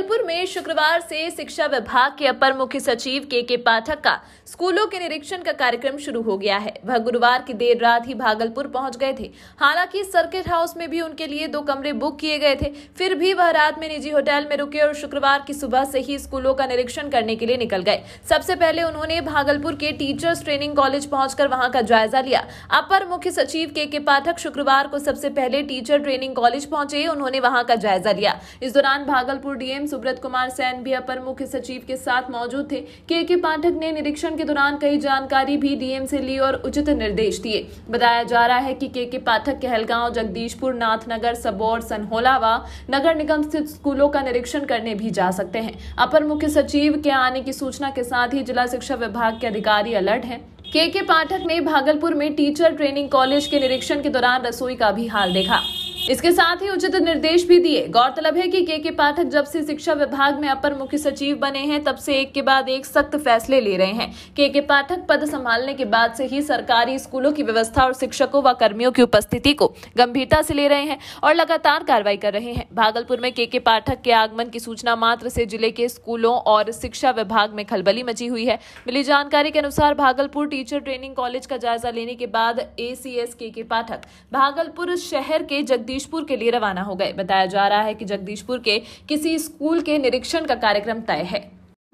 भागलपुर में शुक्रवार से शिक्षा विभाग के अपर मुख्य सचिव के पाठक का स्कूलों के निरीक्षण का कार्यक्रम शुरू हो गया है। वह गुरुवार की देर रात ही भागलपुर पहुंच गए थे। हालांकि सर्किट हाउस में भी उनके लिए 2 कमरे बुक किए गए थे, फिर भी वह रात में निजी होटल में रुके और शुक्रवार की सुबह से ही स्कूलों का निरीक्षण करने के लिए निकल गए। सबसे पहले उन्होंने भागलपुर के टीचर्स ट्रेनिंग कॉलेज पहुंचकर वहां का जायजा लिया। अपर मुख्य सचिव के पाठक शुक्रवार को सबसे पहले टीचर ट्रेनिंग कॉलेज पहुंचे। उन्होंने वहां का जायजा लिया। इस दौरान भागलपुर डीएम सुब्रत कुमार सैन भी अपर मुख्य सचिव के साथ मौजूद थे। के पाठक ने निरीक्षण के दौरान कई जानकारी भी डीएम से ली और उचित निर्देश दिए। बताया जा रहा है कि के पाठक कहलगांव, जगदीशपुर, नाथनगर, सबौर, सनहोला व नगर निगम स्थित स्कूलों का निरीक्षण करने भी जा सकते हैं। अपर मुख्य सचिव के आने की सूचना के साथ ही जिला शिक्षा विभाग के अधिकारी अलर्ट हैं। के पाठक ने भागलपुर में टीचर ट्रेनिंग कॉलेज के निरीक्षण के दौरान रसोई का भी हाल देखा। इसके साथ ही उचित निर्देश भी दिए। गौरतलब है कि के पाठक जब से शिक्षा विभाग में अपर मुख्य सचिव बने हैं तब से एक के बाद एक सख्त फैसले ले रहे हैं। के पाठक पद संभालने के बाद से ही सरकारी स्कूलों की व्यवस्था और शिक्षकों व कर्मियों की उपस्थिति को गंभीरता से ले रहे हैं और लगातार कार्रवाई कर रहे हैं। भागलपुर में के पाठक के आगमन की सूचना मात्र से जिले के स्कूलों और शिक्षा विभाग में खलबली मची हुई है। मिली जानकारी के अनुसार भागलपुर टीचर ट्रेनिंग कॉलेज का जायजा लेने के बाद एसीएस के पाठक भागलपुर शहर के जगदीशपुर के लिए रवाना हो गए। बताया जा रहा है कि जगदीशपुर के किसी स्कूल के निरीक्षण का कार्यक्रम तय है।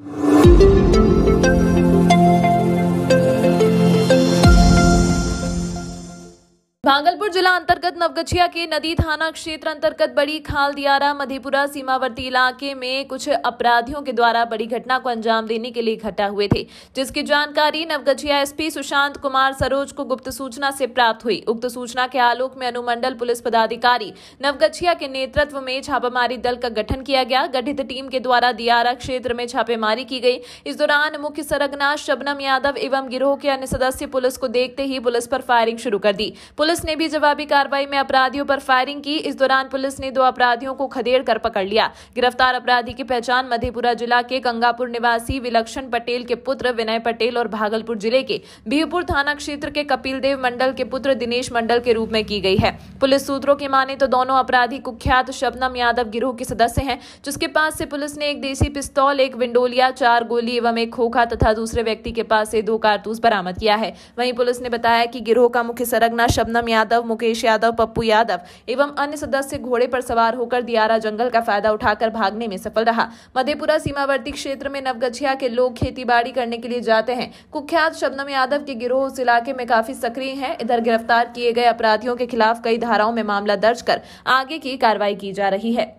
भागलपुर जिला अंतर्गत नवगछिया के नदी थाना क्षेत्र अंतर्गत बड़ी खाल दियारा मधेपुरा सीमावर्ती इलाके में कुछ अपराधियों के द्वारा बड़ी घटना को अंजाम देने के लिए इकट्ठा हुए थे, जिसकी जानकारी नवगछिया एसपी सुशांत कुमार सरोज को गुप्त सूचना से प्राप्त हुई। उक्त सूचना के आलोक में अनुमंडल पुलिस पदाधिकारी नवगछिया के नेतृत्व में छापामारी दल का गठन किया गया। गठित टीम के द्वारा दियारा क्षेत्र में छापेमारी की गई। इस दौरान मुख्य सरगना शबनम यादव एवं गिरोह के अन्य सदस्य पुलिस को देखते ही पुलिस पर फायरिंग शुरू कर दी। पुलिस ने भी जवाबी कार्रवाई में अपराधियों पर फायरिंग की। इस दौरान पुलिस ने 2 अपराधियों को खदेड़ कर पकड़ लिया। गिरफ्तार अपराधी की पहचान मधेपुरा जिला के गंगापुर निवासी विलक्षण पटेल के पुत्र विनय पटेल और भागलपुर जिले के बिहपुर थाना क्षेत्र के कपिल देव मंडल के पुत्र दिनेश मंडल के रूप में की गई है। पुलिस सूत्रों की माने तो दोनों अपराधी कुख्यात शबनम यादव गिरोह के सदस्य हैं, जिसके पास से पुलिस ने एक देसी पिस्तौल, एक विंडोलिया, 4 गोली एवं एक खोखा तथा दूसरे व्यक्ति के पास से 2 कारतूस बरामद किया है। वहीं पुलिस ने बताया कि गिरोह का मुख्य सरगना शबनम यादव, मुकेश यादव, पप्पू यादव एवं अन्य सदस्य घोड़े पर सवार होकर दियारा जंगल का फायदा उठाकर भागने में सफल रहा। मधेपुरा सीमावर्ती क्षेत्र में नवगछिया के लोग खेतीबाड़ी करने के लिए जाते हैं। कुख्यात शबनम यादव के गिरोह उस इलाके में काफी सक्रिय है। इधर गिरफ्तार किए गए अपराधियों के खिलाफ कई धाराओं में मामला दर्ज कर आगे की कार्रवाई की जा रही है।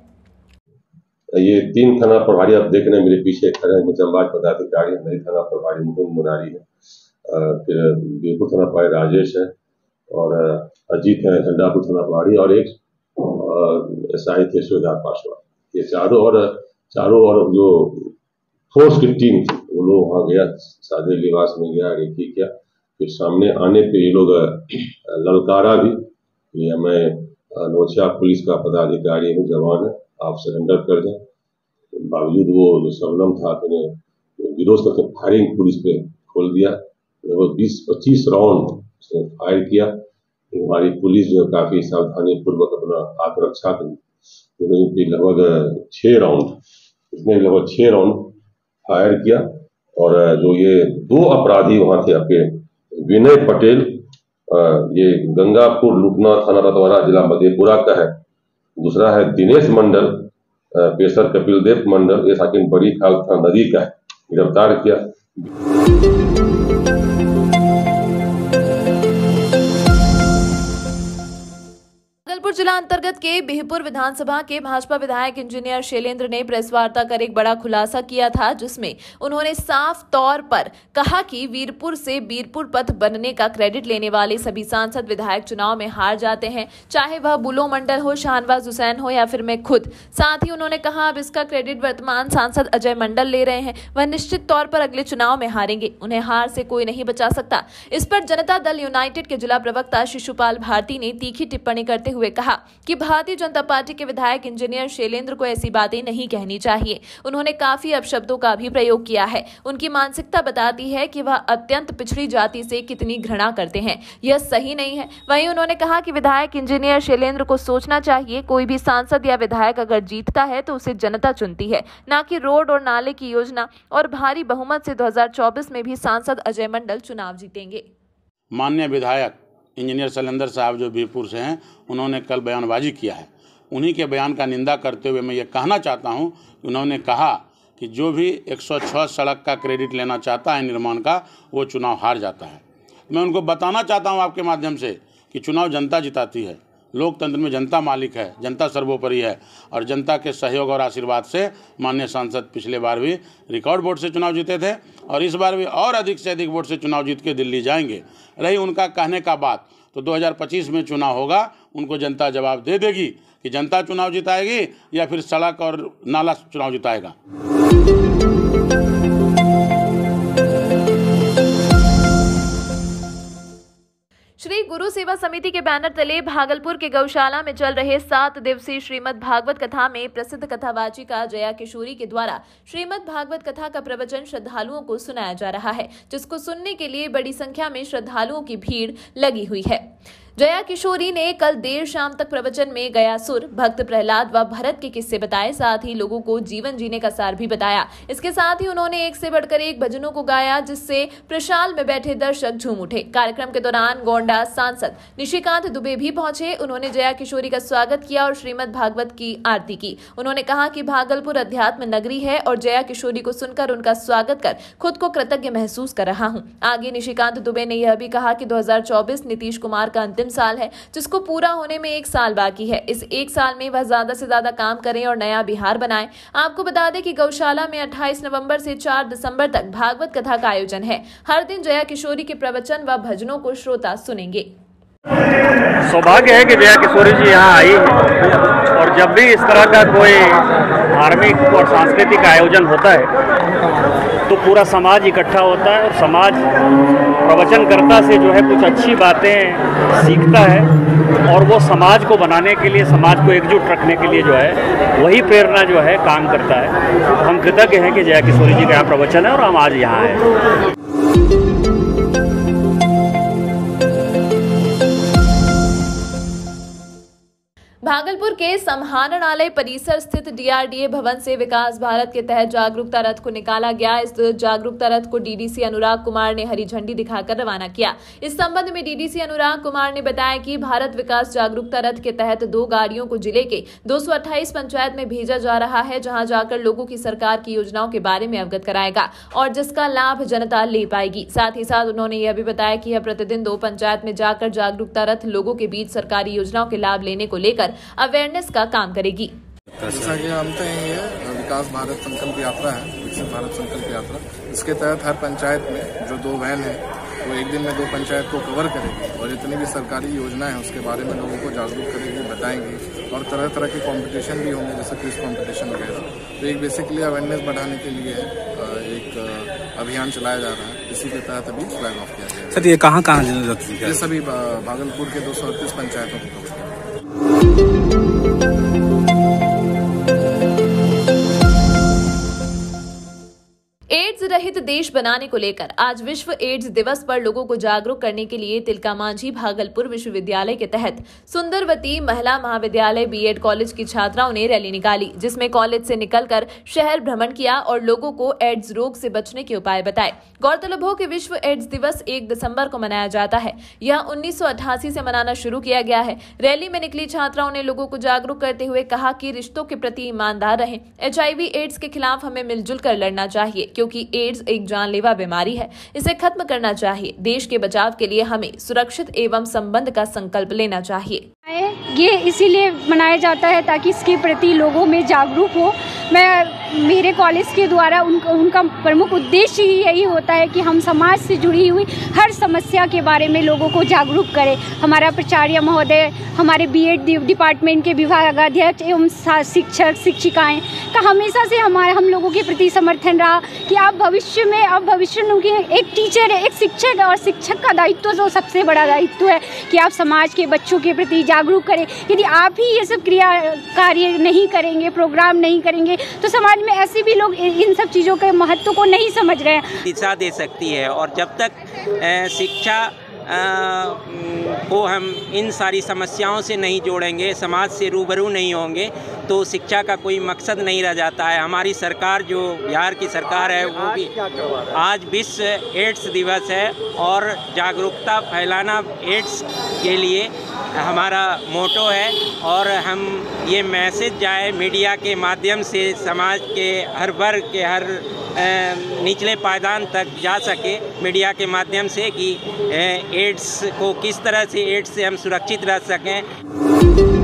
ये 3 थाना प्रभारी आप देख रहे हैं, मेरे पीछे खड़े हैं निजामबाद पदाधिकारी, नई थाना प्रभारी मुकुंद मुरारी है, फिर बिहपुर थाना प्रभारी राजेश है और अजीत है झंडापुर थाना प्रभारी और एक एसआई थे सुधार पासवान। ये चारों और जो फोर्स की टीम थी वो लोग वहाँ गया, सादे लिबास में गया, रेकी किया। फिर सामने आने पे ये लोग ललकारा भी, ये मैं नौचिया पुलिस का पदाधिकारी हूँ, जवान है, आप सरेंडर कर दें। बावजूद वो जो शबनम था अपने विरोध करके फायरिंग पुलिस पे खोल दिया। लगभग 20-25 राउंड उसने फायर किया। हमारी पुलिस जो काफी सावधानी पूर्वक अपना आत्मरक्षा करी। लगभग 6 राउंड फायर किया और जो ये 2 अपराधी वहां थे आपके विनय पटेल, ये गंगापुर लुटना थाना रतवाड़ा जिला मधेपुरा का है। दूसरा है दिनेश मंडल, पेशर कपिल देव मंडल, ये साकिन बड़ी खाल थाना नदी का है, गिरफ्तार किया। भागलपुर जिला अंतर्गत के बिहपुर विधानसभा के भाजपा विधायक इंजीनियर शैलेंद्र ने प्रेस वार्ता कर एक बड़ा खुलासा किया था, जिसमें उन्होंने साफ तौर पर कहा कि वीरपुर से बीरपुर पथ बनने का क्रेडिट लेने वाले सभी सांसद विधायक चुनाव में हार जाते हैं, चाहे वह बुलो मंडल हो, शाहनवाज हुसैन हो या फिर मैं खुद। साथ ही उन्होंने कहा अब इसका क्रेडिट वर्तमान सांसद अजय मंडल ले रहे हैं, वह निश्चित तौर पर अगले चुनाव में हारेंगे, उन्हें हार से कोई नहीं बचा सकता। इस पर जनता दल यूनाइटेड के जिला प्रवक्ता शिशुपाल भारती ने तीखी टिप्पणी करते हुए कहा कहा कि भारतीय जनता पार्टी के विधायक इंजीनियर शैलेंद्र को ऐसी बातें नहीं कहनी चाहिए। उन्होंने काफी अपशब्दों का भी प्रयोग किया है। उनकी मानसिकता बताती है कि वह अत्यंत पिछड़ी जाति से कितनी घृणा करते हैं, यह सही नहीं है। वहीं उन्होंने कहा कि विधायक इंजीनियर शैलेंद्र को सोचना चाहिए, कोई भी सांसद या विधायक अगर जीतता है तो उसे जनता चुनती है, न कि रोड और नाले की योजना। और भारी बहुमत से 2024 में भी सांसद अजय मंडल चुनाव जीतेंगे। माननीय विधायक इंजीनियर शैलेंद्र साहब जो बीरपुर से हैं, उन्होंने कल बयानबाजी किया है। उन्हीं के बयान का निंदा करते हुए मैं ये कहना चाहता हूँ कि उन्होंने कहा कि जो भी 106 सड़क का क्रेडिट लेना चाहता है निर्माण का, वो चुनाव हार जाता है। मैं उनको बताना चाहता हूँ आपके माध्यम से कि चुनाव जनता जिताती है। लोकतंत्र में जनता मालिक है, जनता सर्वोपरि है और जनता के सहयोग और आशीर्वाद से माननीय सांसद पिछले बार भी रिकॉर्ड वोट से चुनाव जीते थे और इस बार भी और अधिक से अधिक वोट से चुनाव जीत के दिल्ली जाएंगे। रही उनका कहने का बात, तो 2025 में चुनाव होगा, उनको जनता जवाब दे देगी कि जनता चुनाव जिताएगी या फिर सड़क और नाला चुनाव जिताएगा। श्री गुरु सेवा समिति के बैनर तले भागलपुर के गौशाला में चल रहे 7 दिवसीय श्रीमद् भागवत कथा में प्रसिद्ध कथावाचिका जया किशोरी के द्वारा श्रीमद् भागवत कथा का प्रवचन श्रद्धालुओं को सुनाया जा रहा है, जिसको सुनने के लिए बड़ी संख्या में श्रद्धालुओं की भीड़ लगी हुई है। जया किशोरी ने कल देर शाम तक प्रवचन में गयासुर, भक्त प्रहलाद व भरत के किस्से बताए, साथ ही लोगों को जीवन जीने का सार भी बताया। इसके साथ ही उन्होंने एक से बढ़कर एक भजनों को गाया, जिससे प्रशाल में बैठे दर्शक झूम उठे। कार्यक्रम के दौरान गोंडा सांसद निशिकांत दुबे भी पहुंचे। उन्होंने जया किशोरी का स्वागत किया और श्रीमद् भागवत की आरती की। उन्होंने कहा कि भागलपुर अध्यात्म नगरी है और जया किशोरी को सुनकर उनका स्वागत कर खुद को कृतज्ञ महसूस कर रहा हूँ। आगे निशिकांत दुबे ने यह भी कहा कि 2024 नीतीश कुमार का अंतिम साल है, जिसको पूरा होने में 1 साल बाकी है। इस 1 साल में वह ज्यादा से ज्यादा काम करें और नया बिहार बनाएं। आपको बता दें कि गौशाला में 28 नवंबर से 4 दिसंबर तक भागवत कथा का आयोजन है। हर दिन जया किशोरी के प्रवचन व भजनों को श्रोता सुनेंगे। सौभाग्य है कि जया किशोरी जी यहाँ आई है और जब भी इस तरह का कोई धार्मिक और सांस्कृतिक आयोजन होता है तो पूरा समाज इकट्ठा होता है और समाज प्रवचनकर्ता से जो है कुछ अच्छी बातें सीखता है और वो समाज को बनाने के लिए, समाज को एकजुट रखने के लिए जो है वही प्रेरणा जो है काम करता है। हम कृतज्ञ हैं कि जया किशोरी जी का यहाँ प्रवचन है और हम आज यहाँ हैं। भागलपुर के समाहरणालय परिसर स्थित डीआरडीए भवन से विकास भारत के तहत जागरूकता रथ को निकाला गया। इस जागरूकता रथ को डीडीसी अनुराग कुमार ने हरी झंडी दिखाकर रवाना किया। इस संबंध में डीडीसी अनुराग कुमार ने बताया कि भारत विकास जागरूकता रथ के तहत 2 गाड़ियों को जिले के 228 पंचायत में भेजा जा रहा है, जहां जाकर लोगों की सरकार की योजनाओं के बारे में अवगत कराएगा और जिसका लाभ जनता ले पाएगी। साथ ही साथ उन्होंने यह भी बताया कि यह प्रतिदिन 2 पंचायत में जाकर जागरूकता रथ लोगों के बीच सरकारी योजनाओं के लाभ लेने को लेकर अवेयरनेस का काम करेगी। जैसा कि हम ये विकास भारत संकल्प यात्रा है, विकसित भारत संकल्प यात्रा, इसके तहत हर पंचायत में जो 2 वैन है वो एक दिन में 2 पंचायत को कवर करेगी और जितनी भी सरकारी योजनाएं हैं उसके बारे में लोगों को जागरूक करेगी, बताएंगी और तरह तरह के कंपटीशन भी होंगे, जैसे क्विज कंपटीशन वगैरह। तो एक बेसिकली अवेयरनेस बढ़ाने के लिए एक अभियान चलाया जा रहा है। इसी के तहत अभी फ्लैग ऑफ किया गया। सर ये कहाँ ये सभी भागलपुर के 238 पंचायतों को कवर किया। एड्स रहित देश बनाने को लेकर आज विश्व एड्स दिवस पर लोगों को जागरूक करने के लिए तिलका मांझी भागलपुर विश्वविद्यालय के तहत सुंदरवती महिला महाविद्यालय बीएड कॉलेज की छात्राओं ने रैली निकाली, जिसमें कॉलेज से निकलकर शहर भ्रमण किया और लोगों को एड्स रोग से बचने के उपाय बताए। गौरतलब हो कि विश्व एड्स दिवस 1 दिसंबर को मनाया जाता है। यह 1988 से मनाना शुरू किया गया है। रैली में निकली छात्राओं ने लोगों को जागरूक करते हुए कहा कि रिश्तों के प्रति ईमानदार रहें। HIV एड्स के खिलाफ हमें मिलजुल कर लड़ना चाहिए, क्योंकि एड्स एक जानलेवा बीमारी है। इसे खत्म करना चाहिए। देश के बचाव के लिए हमें सुरक्षित एवं संबंध का संकल्प लेना चाहिए। ये इसीलिए मनाया जाता है ताकि इसके प्रति लोगों में जागरूक हो। मेरे कॉलेज के द्वारा उनका प्रमुख उद्देश्य ही यही होता है कि हम समाज से जुड़ी हुई हर समस्या के बारे में लोगों को जागरूक करें। हमारा प्राचार्य महोदय, हमारे बीएड डिपार्टमेंट के विभागाध्यक्ष एवं शिक्षक शिक्षिकाएं का हमेशा से हम लोगों के प्रति समर्थन रहा कि आप भविष्य में एक टीचर है, एक शिक्षक है और शिक्षक का दायित्व जो सबसे बड़ा दायित्व है कि आप समाज के बच्चों के प्रति जागरूक करें। यदि आप ही ये सब कार्य नहीं करेंगे, प्रोग्राम नहीं करेंगे, तो समाज में ऐसे भी लोग इन सब चीज़ों के महत्व को नहीं समझ रहे हैं। दिशा दे सकती है, और जब तक शिक्षा को हम इन सारी समस्याओं से नहीं जोड़ेंगे, समाज से रूबरू नहीं होंगे, तो शिक्षा का कोई मकसद नहीं रह जाता है। हमारी सरकार, जो बिहार की सरकार है, वो भी आज विश्व एड्स दिवस है, और जागरूकता फैलाना एड्स के लिए हमारा मोटो है, और हम ये मैसेज जाए मीडिया के माध्यम से समाज के हर वर्ग के, हर निचले पायदान तक जा सके मीडिया के माध्यम से, कि एड्स को किस तरह से, एड्स से हम सुरक्षित रह सकें।